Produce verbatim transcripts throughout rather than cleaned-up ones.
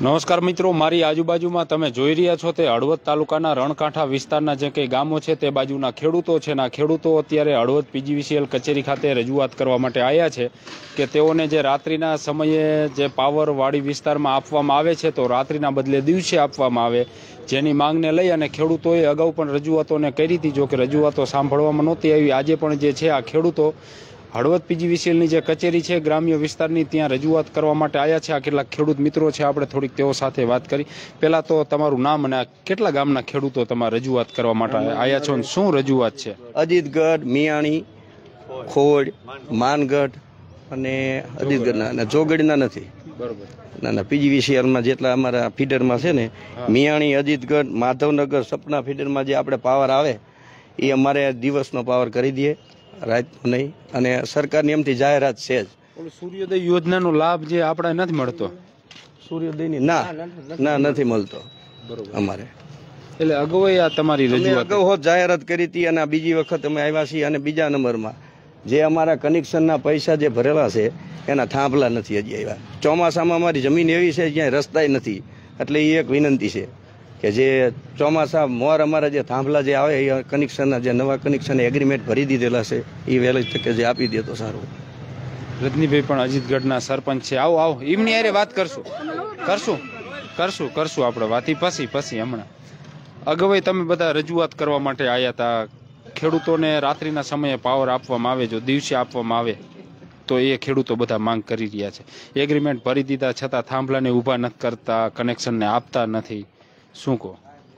નમસ્કાર મિત્રો, મારી આજુબાજુમાં તમે જોઈ રહ્યા છો તે હળવદ તાલુકાના રણકાંઠા વિસ્તારના જે કંઈ ગામો છે તે બાજુના ખેડૂતો છે. ના ખેડૂતો અત્યારે હળવદ પીજીવીસીએલ કચેરી ખાતે રજૂઆત કરવા માટે આવ્યા છે કે તેઓને જે રાત્રિના સમયે જે પાવર વાડી વિસ્તારમાં આપવામાં આવે છે તો રાત્રિના બદલે દિવસે આપવામાં આવે, જેની માંગને લઈ અને ખેડૂતોએ અગાઉ પણ રજૂઆતોને કરી હતી. જો કે રજૂઆતો સાંભળવામાં નહોતી આવી. આજે પણ જે છે આ ખેડૂતો હળવદ પીજીવીસીએલની જે કચેરી છે ગ્રામ્ય વિસ્તારની ત્યાં રજૂઆત કરવા માટે આવ્યા છે. આ કેટલાક ખેડૂત મિત્રો છે, આપણે થોડીક તેઓ સાથે વાત કરી. પહેલા તો તમારું નામ અને કેટલા ગામના ખેડૂતો તમારે રજૂઆત કરવા માટે આવ્યા છો અને શું રજૂઆત છે? અજીતગઢ, મિયાણી, ખોડ, માનગઢ અને અજીતગઢના અને જોગડીના નથી. બરોબર. ના ના પીજીવીસીએલમાં જેટલા અમારા ફીડરમાં છે ને, મિયાણી, અજીતગઢ, માધવનગર, સપના ફીડરમાં જે આપણે પાવર આવે એ અમારે દિવસનો પાવર કરી દઈએ, રાતનો નહીં. અને સરકારની એમથી જાહેરાત છે જ. સૂર્યોદય યોજનાનો લાભ જે આપણે નથી મળતો? સૂર્યોદયની ના ના નથી મળતો અમારે. એટલે અગાઉ આ તમારી રજૂઆત અગાઉ જાહેરાત કરી હતી અને બીજી વખત અમે આવ્યા છીએ. અને બીજા નંબરમાં જે અમારા કનેક્શનના પૈસા જે ભરેલા છે એના થાંભલા નથી હજી આવ્યા. ચોમાસામાં અમારી જમીન એવી છે જ્યાં રસ્તાય નથી, એટલે એ એક વિનંતી છે કે જે ચોમાસા મોર અમારા જે થાંભલા જે આવે એ કનેક્શનના જે નવા કનેક્શન એગ્રીમેન્ટ ભરી દીધેલા છે એ વહેલી તકે જે આપી દે તો સારું. રજનીભાઈ પણ અજીતગઢના સરપંચ છે. આવો આવો, એમની હારે વાત કરશું કરશું કરશું કરશું આપણે વાતી પછી પછી હમણાં. અગાઉ તમે બધા રજૂઆત કરવા માટે આવ્યા હતા. ખેડૂતોને રાત્રિના સમયે પાવર આપવામાં આવે, જો દિવસે આપવામાં આવે તો એ ખેડૂતો બધા માંગ કરી રહ્યા છે. એગ્રીમેન્ટ ભરી દીધા છતાં થાંભલાને ઊભા નથી કરતા, કનેક્શનને આપતા નથી. શું કહો?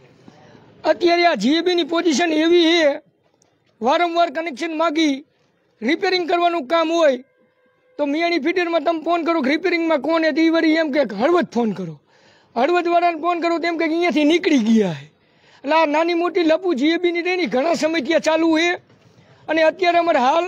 અત્યારે આ જીએબી ની પોઝિશન એવી છે, વારંવાર કનેક્શન માગી રિપેરિંગ કરવાનું કામ હોય તો મિયાણી ફીડરમાં તમે ફોન કરો રિપેરિંગમાં કોણ હતી વળી એમ કે હળવદ ફોન કરો, હળવદ વાળાને ફોન કરો તેમ કે અહીંયાથી નીકળી ગયા છે. એટલે આ નાની મોટી લપુ જીએબીની તેની ઘણા સમય ત્યાં ચાલુ છે. અને અત્યારે અમારે હાલ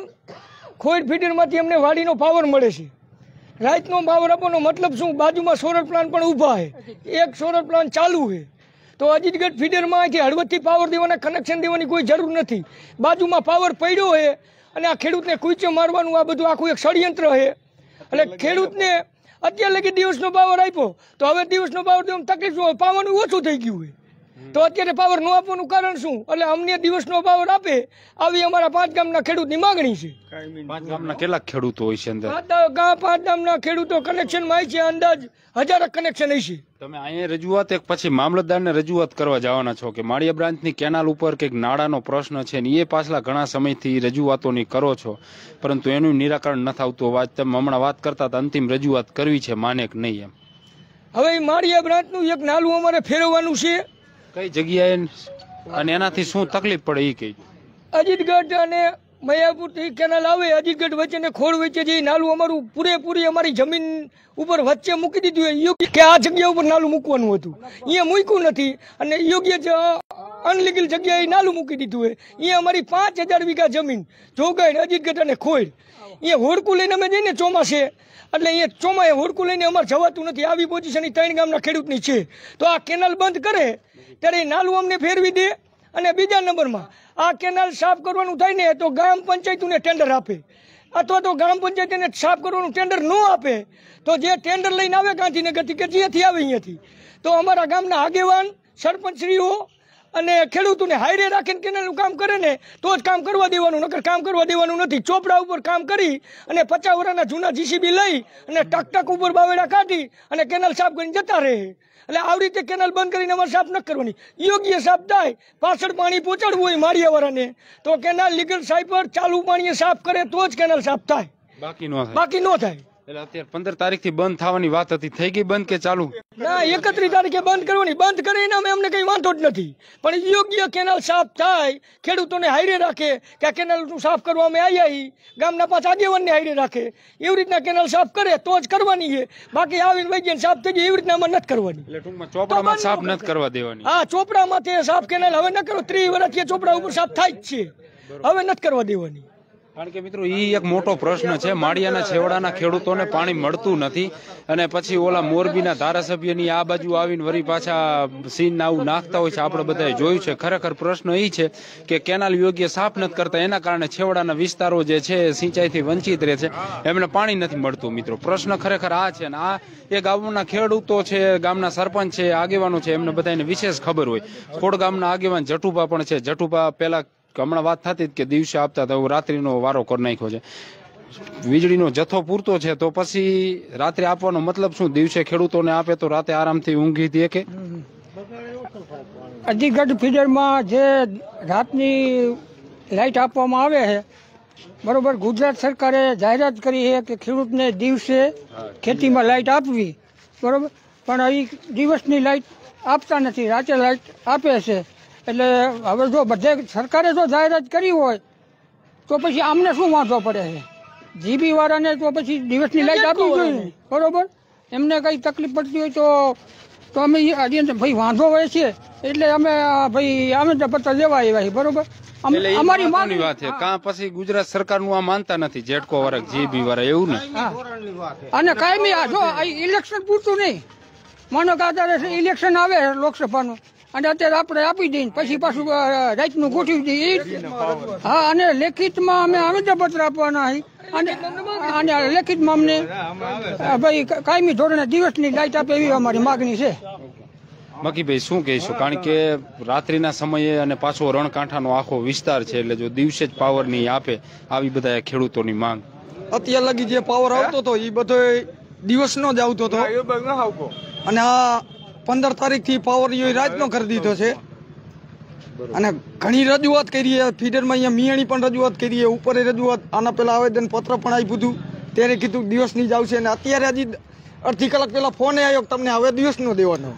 ખોડ ફીડરમાંથી અમને વાડીનો પાવર મળે છે. રાતનો પાવર આપવાનો મતલબ શું? બાજુમાં સોલર પ્લાન્ટ પણ ઊભા છે, એક સોલર પ્લાન્ટ ચાલુ છે. તો અજીતગઢ ફીડરમાં અહીંથી હળવદથી પાવર દેવાના કનેક્શન દેવાની કોઈ જરૂર નથી. બાજુમાં પાવર પડ્યો છે અને આ ખેડૂતને કૂચો મારવાનું આ બધું આખું એક ષડયંત્ર છે. એટલે ખેડૂતને અત્યારે લગી દિવસનો પાવર આપ્યો તો હવે દિવસનો પાવર દેવામાં તકલીફ શું? પાવાનું ઓછું થઈ ગયું છે. તો અત્યારે પાવર ન આપવાનું કારણ શું? એટલે અમને દિવસનો પાવર આપે આવી અમારા પાંચ ગામના ખેડૂતની માંગણી છે. પાંચ ગામના કેટલા ખેડૂતો હોય છે અંદર? પાંચ ગામના ખેડૂતો કનેક્શનમાં છે, અંદાજ હજાર કનેક્શન હશે. તમે અહીંયા રજૂઆત એક પછી મામલતદારને રજૂઆત કરવા જવાના છો કે માળિયા બ્રાન્ચની કેનાલ ઉપર કંઈક નાળાનો પ્રશ્ન છે ને એ પાછલા ઘણા સમયથી રજૂઆતોની કરો છો, પરંતુ એનું નિરાકરણ નથી આવતું. વાત તમે હમણાં વાત કરતા હતા અંતિમ રજૂઆત કરવી છે, માને કે નહીં એમ. હવે માળિયા બ્રાન્ચનું એક નાલું અમારે ફેરવવાનું છે. કઈ જગ્યાએ અને એનાથી શું તકલીફ પડે એ કઈ? અજીતગઢ અને મયાપુર થી કેનાલ આવે, અજીતગઢ વચ્ચે ને ખોડ વચ્ચે જે નાલું અમારું પૂરેપૂરી અમારી જમીન ઉપર વચ્ચે મૂકી દીધું યોગ્ય કે આ જગ્યા ઉપર નાલું મૂકવાનું હતું, અહીંયા મૂક્યું નથી. અને યોગ્ય અનલીગલ જગ્યાએ નાલું મૂકી દીધું હોય. અહીંયા અમારી પાંચ હજાર વીઘા જમીન જોગાઈ અજીતગઢ અને ખોડ, અહીંયા હોડકું લઈને અમે જઈને ચોમાસે એટલે અહીંયા ચોમાએ હોડકું લઈને અમારે જવાતું નથી. આવી પોઝિશન ત્રણ ગામના ખેડૂતની છે. તો આ કેનાલ બંધ કરે ત્યારે નાલું અમને ફેરવી દે. અને બીજા નંબરમાં આ કેનાલ સાફ કરવાનું થાય ને તો ગ્રામ પંચાયતને ટેન્ડર આપે, અથવા તો ગ્રામ પંચાયતને સાફ કરવાનું ટેન્ડર ન આપે તો જે ટેન્ડર લઈને આવે ગાંધીનગરથી કે જ્યાંથી આવે અહીંયાથી, તો અમારા ગામના આગેવાન સરપંચશ્રીઓ અને ખેડૂતોને હાયરે રાખીને કેનાલનું કામ કરે ને તો જ કામ કરવા દેવાનું, નકર કામ કરવા દેવાનું નથી. ચોપડા ઉપર કામ કરી અને પચાસ વર્ષના જૂના જીસીબી લઈ અને ટક ટક ઉપર બાવેડા કાઢી અને કેનાલ સાફ કરીને જતા રહે. એટલે આવી રીતે કેનાલ બંધ કરીને અમારે સાફ ન કરવાની. યોગ્ય સાફ થાય, પાછળ પાણી પહોંચાડવું હોય માળિયાવાળાને તો કેનાલ લીગલ સાઈડ પર ચાલુ પાણીએ સાફ કરે તો જ કેનાલ સાફ થાય, બાકી નો થાય. બાકી ન થાય. એટલે અત્યારે પંદર તારીખ થી બંધ થવાની વાત હતી, થઈ ગઈ બંધ કે ચાલુ? ના, એકત્રીસ તારીખે બંધ કરવાની. બંધ કરીને અમે અમને કઈ વાંધો જ નથી, પણ યોગ્ય કેનાલ સાફ થાય, ખેડૂતોને હાયરે રાખે કે આ કેનાલ સાફ કરવા અમે આવ્યા, ગામના પાંચ આગેવાનને હાયરે રાખે, એવી રીતના કેનાલ સાફ કરે તો જ કરવાની છે. બાકી આવીને વૈજ્ઞાન સાફ થઈ જાય એવી રીતના અમે નથી કરવાની. એટલે ટૂંકમાં ચોપડામાં સાફ નથી કરવા દેવાની. હા, ચોપડામાં તે સાફ કેનાલ હવે ન કરો. ત્રીસ વર્ષથી ચોપડા ઉપર સાફ થાય જ છે, હવે નથી કરવા દેવાની. કારણ કે મિત્રો એ એક મોટો પ્રશ્ન છે, માળિયાના છેવાડાના ખેડૂતોને પાણી મળતું નથી અને પછી ઓલા મોરબીના ધારાસભ્યની આ બાજુ આવીને વળી પાછા સીન આવું નાખતા હોય છે. આપણે બધાએ જોયું છે. ખરેખર પ્રશ્ન એ છે કે કેનાલ યોગ્ય સાફ નથી કરતા, એના કારણે છેવાડાના વિસ્તારો જે છે સિંચાઈથી વંચિત રહે છે, એમને પાણી નથી મળતું. મિત્રો પ્રશ્ન ખરેખર આ છે ને આ એ ગામના ખેડૂતો છે, ગામના સરપંચ છે, આગેવાનો છે, એમને બધાને વિશેષ ખબર હોય. ખોડ ગામના આગેવાન જટુભા પણ છે. જટુભા પેલા હમણાં વાત થતી કે દિવસે આપતા હતા, રાત્રિનો વારો કરી નાખ્યો છે. વીજળીનો જથ્થો પૂરતો છે તો પછી રાત્રે આપવાનો મતલબ શું? દિવસે ખેડૂતોને આપે તો રાતે આરામથી ઊંઘી દે કે? અધિગઢ ફીડરમાં જે રાતની લાઇટ આપવામાં આવે છે, બરોબર, ગુજરાત સરકારે જાહેરાત કરી છે કે ખેડૂતને દિવસે ખેતીમાં લાઇટ આપવી, બરોબર, પણ અહીં દિવસની લાઇટ આપતા નથી, રાતે લાઇટ આપે છે. એટલે હવે જો બધે સરકારે જો જાહેરાત કરી હોય તો પછી આમને શું વાંધો પડે છે? જીબી વાળાને તો પછી દિવસની લાઇટ આપવી જોઈએ, બરોબર. એમને કઈ તકલીફ પડતી હોય તો તો અમે ભાઈ વાંધો હોય છે એટલે અમે ભાઈ આમંત્રણ પત્ર લેવા આવ્યા છીએ, બરોબર. અમારી માંગણી વાત છે કાં પછી ગુજરાત સરકારનું આ માનતા નથી, જેટકો વાળા જીબી વાળા, એવું ને? અને કાયમી આ જો ઇલેક્શન પૂરતું નહીં, માનો કે અત્યારે ઇલેક્શન આવે લોકસભાનું અને અત્યારે આપણે આપી દઈએ પછી પાછું રાતનું ગોઠવી દઈએ. હા, અને લેખિતમાં અમે આવેદનપત્ર આપવાના અને અને લેખિતમાં અમને ભાઈ કાયમી ધોરણે દિવસની લાઇટ આપે એવી અમારી માગણી છે. મકીભાઈ શું કહીશું? કારણ કે રાત્રિના સમયે અને પાછો રણકાંઠાનો આખો વિસ્તાર છે, એટલે જો દિવસે જ પાવર નહીં આપે, આવી બધા ખેડૂતોની માંગ. અત્યાર લગી જે પાવર આવતો હતો એ બધો દિવસનો જ આવતો હતો અને આ પંદર તારીખ થી પાવર રાતનો કરી દીધો છે. અને ઘણી રજૂઆત કરીએ, ફીડરમાં અહીંયા મિયાણી પણ રજૂઆત કરીએ, ઉપર રજૂઆત, આના પેલા આવેદન પત્ર પણ આપ્યું હતું, ત્યારે કીધું દિવસની જ આવશે. અને અત્યારે હજી અડધી કલાક પેલા ફોન આવ્યો તમને હવે દિવસનો દેવાનો,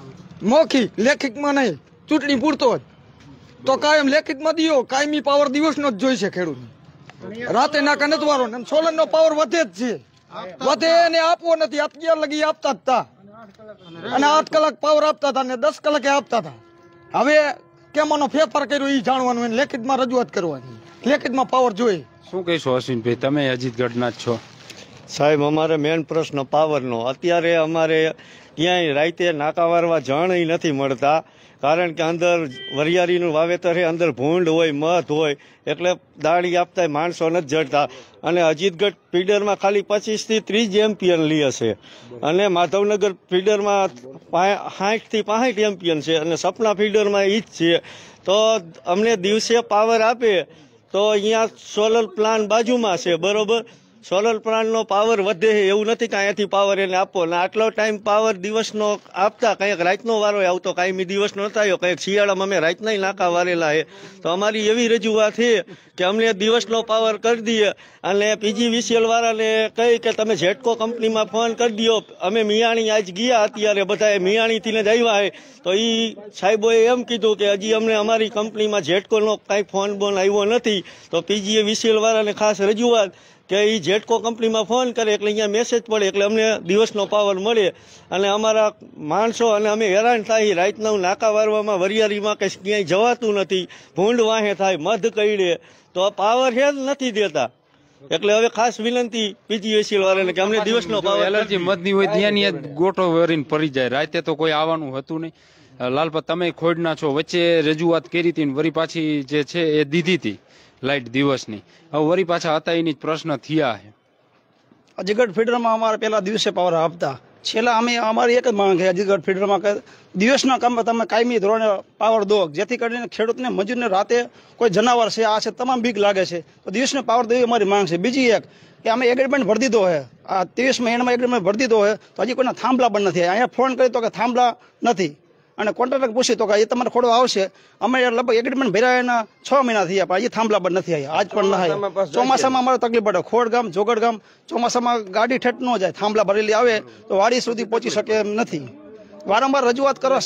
મૌખિક, લેખિતમાં નહીં, ચૂંટણી પૂરતો જ. તો કાયમ લેખિતમાં દિયો, કાયમી પાવર દિવસનો જ જોઈશે ખેડૂત. રાતે નાકા નથી વારો. સોલર નો પાવર વધે જ છે, વધે એને આપવો નથી. અત્યાર લગી આપતા જ હતા અને આઠ કલાક પાવર આપતા હતા ને દસ કલાકે આપતા હતા. હવે કેમ આનો ફેરફાર કર્યો એ જાણવાનું, એને લેખિતમાં રજૂઆત કરવાની, લેખિતમાં પાવર જોઈએ. શું કહીશો અશ્વિનભાઈ, તમે અજીતગઢના જ છો? સાહેબ, અમારે મેન પ્રશ્ન પાવરનો. અત્યારે અમારે ક્યાંય રાતે નાકા વારવા જણ નથી મળતા, કારણ કે અંદર વરિયાળીનું વાવેતર છે, અંદર ભૂંડ હોય, મધ હોય, એટલે દાળી આપતા માણસો નથી જડતા. અને અજીતગઢ ફીડરમાં ખાલી પચીસ થી ત્રીસ એમ્પિયન લી હશે અને માધવનગર ફીડરમાં સાઠ થી પાંસઠ એમ્પિયન છે અને સપના ફીડરમાં ઈ જ છે. તો અમને દિવસે પાવર આપે તો અહીંયા સોલર પ્લાન્ટ બાજુમાં છે, બરોબર. સોલર પ્લાન્ટનો પાવર વધે છે, એવું નથી કે અહીંયાથી પાવર એને આપવો. ને આટલો ટાઈમ પાવર દિવસનો આપતા, કંઈક રાતનો વારો આવતો, કાંઈ દિવસનો નતા આવ્યો, કંઈક શિયાળામાં અમે રાતના નાકા વારેલા છે. તો અમારી એવી રજૂઆત છે કે અમને દિવસનો પાવર કરી દઈએ અને પીજીવીસીએલ વાળાને કહી કે તમે જેટકો કંપનીમાં ફોન કરી દો. અમે મિયાણી આજ ગયા, અત્યારે બધા મિયાણીથી જ આવ્યા છે. તો એ સાહેબોએ એમ કીધું કે હજી અમને અમારી કંપનીમાં જેટકોનો કાંઈ ફોન બોન આવ્યો નથી. તો પીજીવીસીએલ વાળાને ખાસ રજૂઆત કે એ જેટકો કંપનીમાં ફોન કરે એટલે અહીંયા મેસેજ પડે એટલે અમને દિવસનો પાવર મળે. અને અમારા માણસો અને અમે હેરાન થાય, રાતના નાકા વારવામાં વરિયાળીમાં કે ક્યાંય જવાતું નથી, ભૂંડ વાહે થાય, મધ કઈડે, તો પાવર છે જ નથી દેતા. એટલે હવે ખાસ વિનંતી પીજીવીસીએલ વાળાને કે અમને દિવસનો પાવર. એલર્જી મધની હોય ત્યાં ગોટો વેરીને પડી જાય, રાતે તો કોઈ આવવાનું હતું નહીં. લાલપા, તમે ખોડના છો, વચ્ચે રજૂઆત કરી હતી, વરી પાછી જે છે એ દીધી હતી લાઇટ દિવસની, હવે વરી પાછા હતા એની પ્રશ્ન થયા છે. અજીતગઢ ફીડરમાં અમારે પેલા દિવસે પાવર આપતા, છેલ્લા અમે અમારી એક જ માંગ છે અજીતગઢ ફીડરમાં કે દિવસના કામમાં તમે કાયમી ધોરણે પાવર દો, જેથી કરીને ખેડૂતને મજૂરને રાતે કોઈ જનાવર છે આ છે તમામ બીક લાગે છે, તો દિવસનો પાવર દેવી અમારી માંગ છે. બીજી એક કે અમે એગ્રીમેન્ટ ભરી દીધો છે, આ ત્રેવીસ મહિનામાં એગ્રીમેન્ટ ભરી દીધો છે, તો હજી કોઈના થાંભલા પણ નથી. અહીંયા ફોન કરી તો કે થાંભલા નથી, અને કોન્ટ્રાક્ટર પૂછી તો કે એ તમારે ખોડો આવશે. અમે લગભગ એગ્રીમેન્ટ ભર્યા એના છ મહિના થયા પણ હજી થાંભલા પણ નથી આવ્યા, આજ પણ ના આવ્યા. ચોમાસામાં અમારે તકલીફ પડે, ખોડ ગામ, જોગડ ગામ ચોમાસામાં ગાડી ઠેઠ ન જાય, થાંભલા ભરેલી આવે તો વાડી સુધી પહોંચી શકે એમ નથી. વારંવાર રજૂઆત કરવા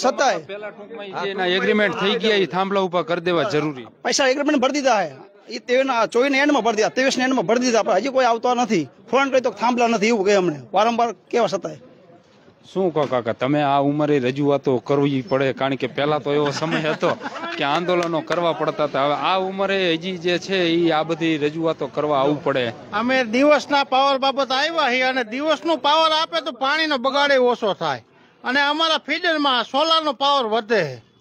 છતાંય એગ્રીમેન્ટ થઈ ગયા, એ થાંભલા ઉપર કરી દેવા જરૂરી. પૈસા એગ્રીમેન્ટ ભરી દીધા છે, એ ચોવીસ ને એન્ડમાં ભરી દીધા, ત્રેવીસ ને એન્ડમાં ભરી દીધા, પણ હજી કોઈ આવતા નથી. ફોન કરી તો થાંભલા નથી એવું કહે અમને, વારંવાર કેવા છતાંય. શું કહો કાકા, તમે આ ઉંમરે રજૂઆતો કરવી પડે? કારણ કે પહેલા તો એવો સમય હતો કે આંદોલનો કરવા પડતા હતા. હવે આ ઉંમરે હજી જે છે એ આ બધી રજૂઆતો કરવા આવવું પડે. અમે દિવસના પાવર બાબત આવ્યા છીએ અને દિવસનો પાવર આપે તો પાણીનો બગાડે ઓછો થાય અને અમારા ફીડરમાં સોલારનો પાવર વધે.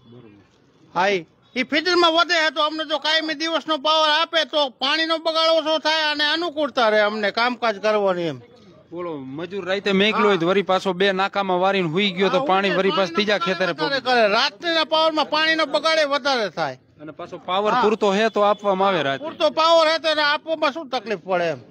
હા, એ ફીડરમાં વધે તો અમને જો કાયમી દિવસનો પાવર આપે તો પાણીનો બગાડ ઓછો થાય અને અનુકૂળતા રહે અમને કામકાજ કરવાની. એમ બોલો, મજૂર રાતે મેઘલો હોય વરી પાછો બે નાકામાં વારીને હુઈ ગયો તો પાણી વરી પાછું ત્રીજા ખેતરે કરે. રાત્રિના પાવરમાં પાણીનો બગાડે વધારે થાય અને પાછો પાવર પૂરતો હે તો આપવામાં આવે. રાત પૂરતો પાવર હે તો એને આપવામાં શું તકલીફ પડે? એમ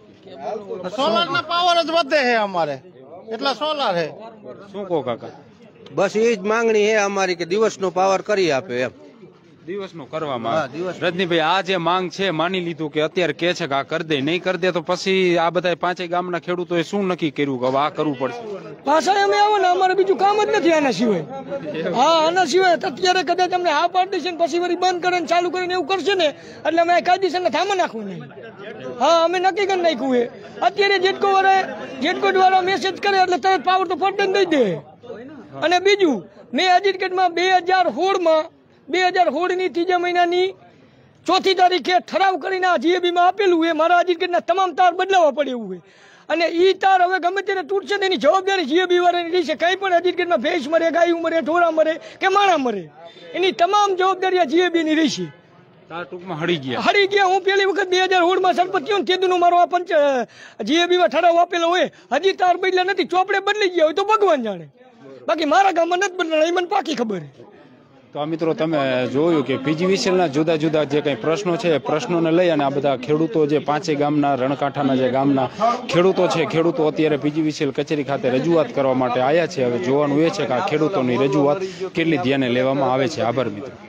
સોલાર ના પાવર જ વધે છે અમારે, એટલા સોલાર હે. શું કહો કાકા? બસ એ જ માંગણી છે અમારી કે દિવસનો પાવર કરી આપે. એમ દિવસનો કરવામાં આવે. રજનીભાઈ, આ જે માંગ છે માની લીધું કે અત્યારે કે છે કે આ કરી દે, નહીં કરી દે તો પછી આ બધા પાંચેય ગામના ખેડૂતોએ શું નક્કી કર્યું કે હવે આ કરવું પડશે? પાછા અમે આવો ને અમારે બીજું કામ જ નથી આના સિવાય. હા, આના સિવાય અત્યારે કદાચ અમને હા પાડી છે પછી વળી બંધ કરે ચાલુ કરીને એવું કરશે ને એટલે અમે કાયદેસર ને થામા નાખવું નહીં. હા, અમે નક્કી કરી નાખ્યું છે. અત્યારે જેટકો વાળા જેટકો વાળા મેસેજ કરે એટલે તરત પાવર તો ફટ દઈ દે. અને બીજું, મેં હજીરકેટમાં બે હજાર સોળ માં બે હજાર સોળ ની ત્રીજા મહિનાની ચોથી તારીખે ઠરાવ કરીને આ જીએબીમાં આપેલું છે. મારા હજીરકેટના તમામ તાર બદલાવવા પડે એવું છે અને ઈ તાર હવે ગમે ત્યારે તૂટશે તેની જવાબદારી જીએબી વાળાની રહેશે. કઈ પણ હજીરકેટમાં ભેંસ મરે, ગાયું મરે, ઢોરા મરે કે માણા મરે, એની તમામ જવાબદારી આ જીએબી ની રહેશે. ટૂંકમાં હળી ગયા હળી ગયા. હું પેલી વખત બે હજાર સોળ માં સરપંચ થયો ને તેદુનો મારો આ પંચ જીએબી માં ઠરાવ આપેલો હોય, હજી તાર બદલ્યા નથી. ચોપડે બદલી ગયા હોય તો ભગવાન જાણે, બાકી મારા ગામમાં નથી બદલાણા, એ મને પાકી ખબર છે. તો આ મિત્રો તમે જોયું કે પીજીવીસીએલના જુદા જુદા જે કંઈ પ્રશ્નો છે એ પ્રશ્નોને લઈ અને આ બધા ખેડૂતો જે પાંચે ગામના રણકાંઠાના જે ગામના ખેડૂતો છે ખેડૂતો અત્યારે પીજીવીસીએલ કચેરી ખાતે રજૂઆત કરવા માટે આવ્યા છે. હવે જોવાનું એ છે કે આ ખેડૂતોની રજૂઆત કેટલી ધ્યાને લેવામાં આવે છે. આભાર મિત્રો.